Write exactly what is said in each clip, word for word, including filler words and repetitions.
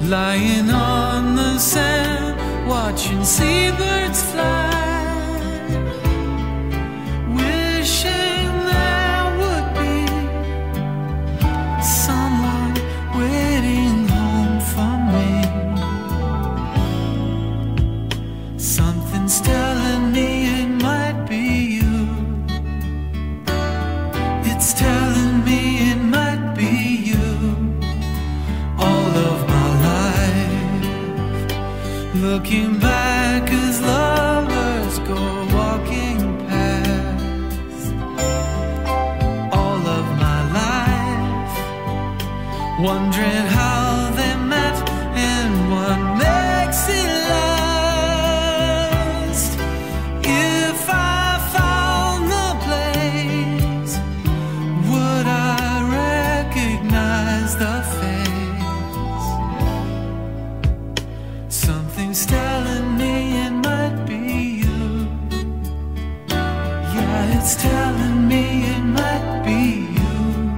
lying on the sand, watching seabirds fly, wishing there would be someone waiting home for me. Something's telling me it might be you. It's telling me it might be you. All of my life, looking back as lovers go walking past. All of my life, wondering how they met and what makes it last. If I found the place, would I recognize the face? Something's telling me it might be you. Yeah, it's telling me it might be you.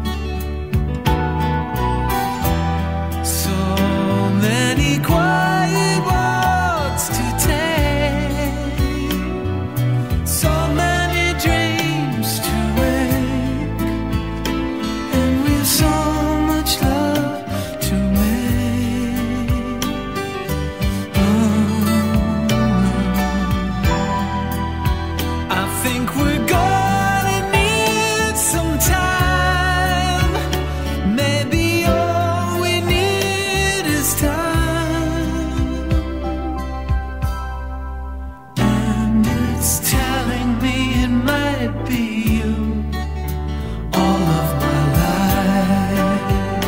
So many quiet walks to take, so many dreams to wake, and we've so much love to make. I think we're gonna need some time. Maybe all we need is time. And it's telling me it might be you. All of my life.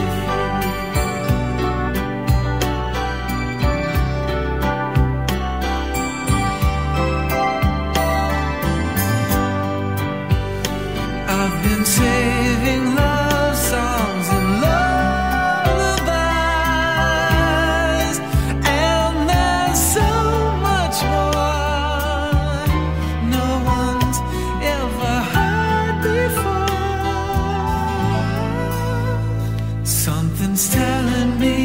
I've been saving love songs and lullabies, and there's so much more no one's ever heard before. Something's telling me